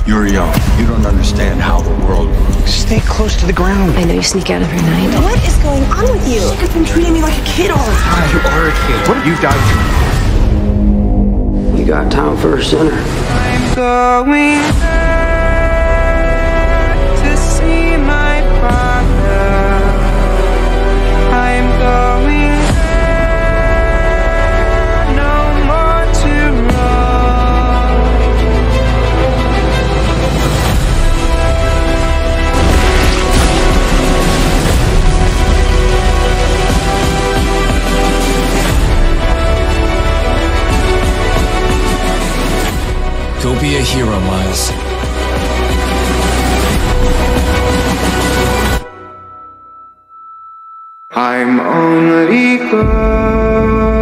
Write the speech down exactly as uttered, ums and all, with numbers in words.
You're young. You don't understand how the world works. Stay close to the ground. I know you sneak out every night. What is going on with you? You've been treating me like a kid all the time. You are a kid. What have you done to me? You got time for a sinner. I'm going back to see my father. I'm going there, no more to run. Go be a hero, Miles. I'm only good.